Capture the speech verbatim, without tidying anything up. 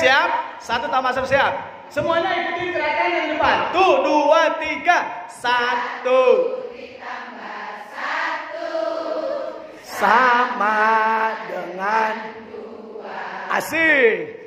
siap? Satu tambah satu siap. Semuanya ikuti gerakan yang di depan. Tuh, dua, tiga. Satu. Ditambah satu. Sama dengan dua. Asik.